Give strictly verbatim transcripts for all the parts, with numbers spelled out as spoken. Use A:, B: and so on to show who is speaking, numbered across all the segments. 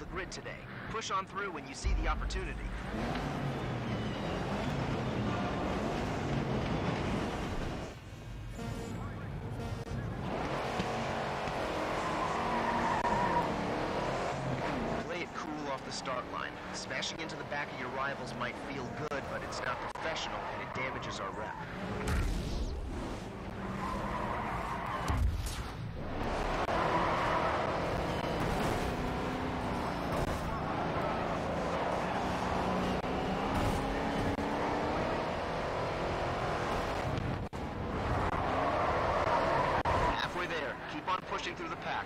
A: grid today. Push on through when you see the opportunity. Play it cool off the start line. Smashing into the back of your rivals might feel good, but it's not professional and it damages our rep. Pushing through the pack.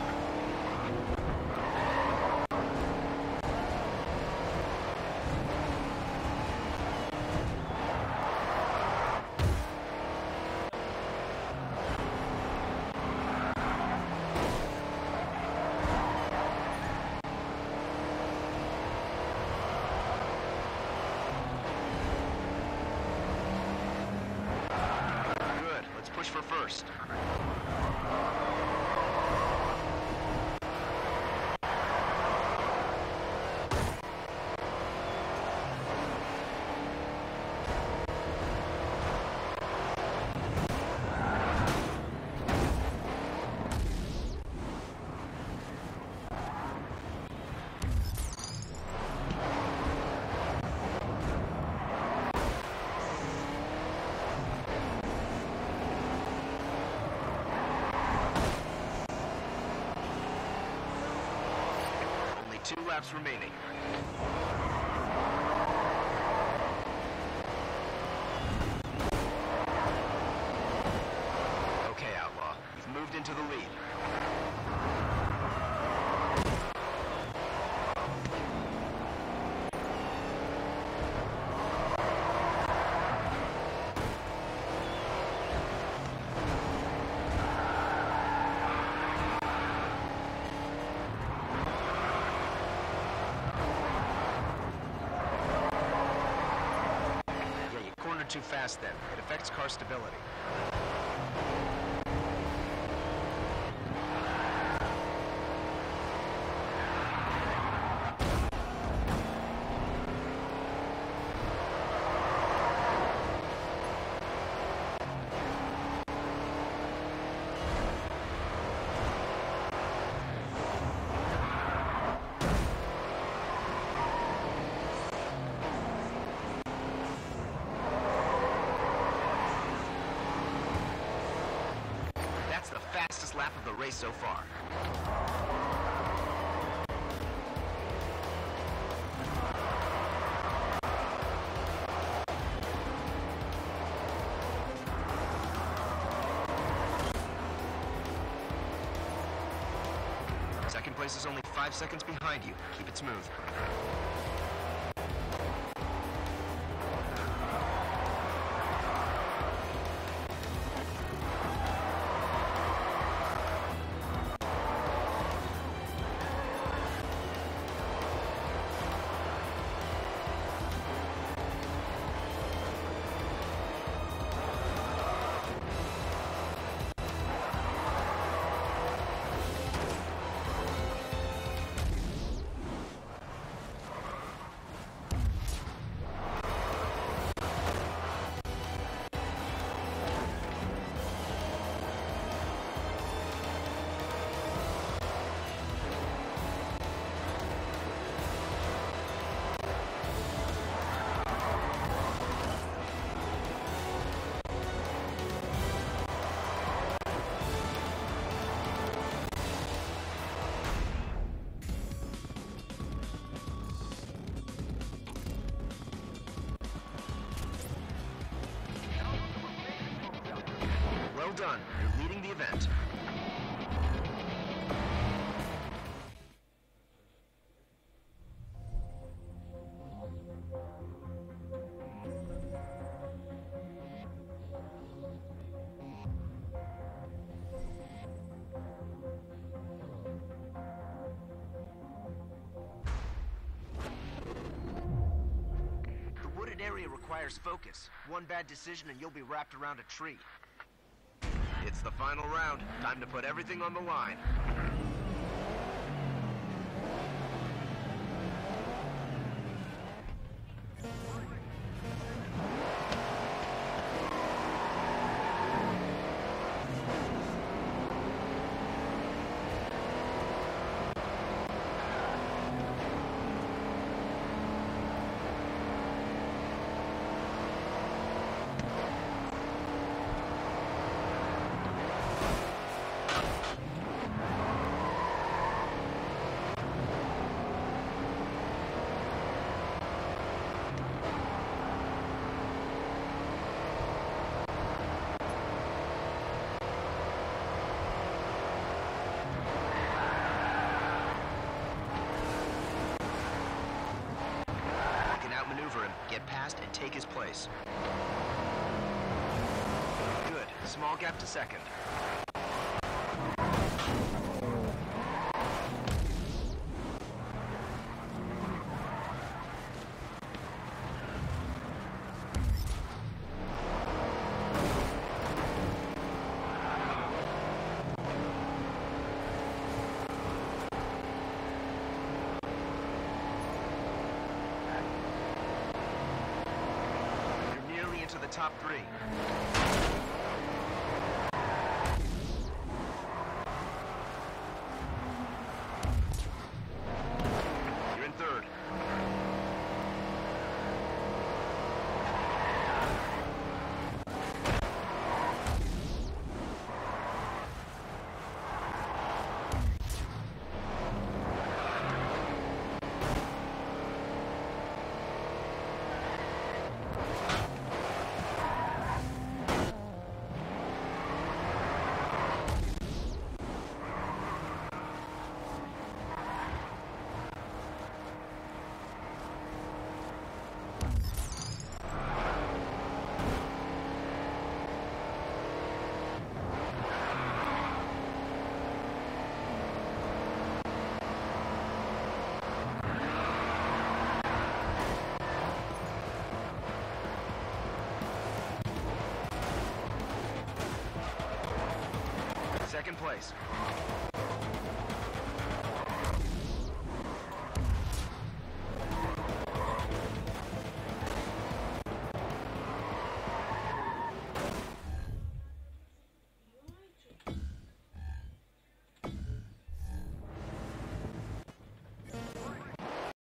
A: Good. Let's push for first. Two laps remaining. Okay, Outlaw. You've moved into the lead. Too fast then. It affects car stability. Fastest lap of the race so far. Second place is only five seconds behind you. Keep it smooth. Well done. You're leading the event. The wooded area requires focus. One bad decision and you'll be wrapped around a tree. It's the final round. Time to put everything on the line. Get past and take his place. Good. Small gap to second. To the top three. You're in third. Second place.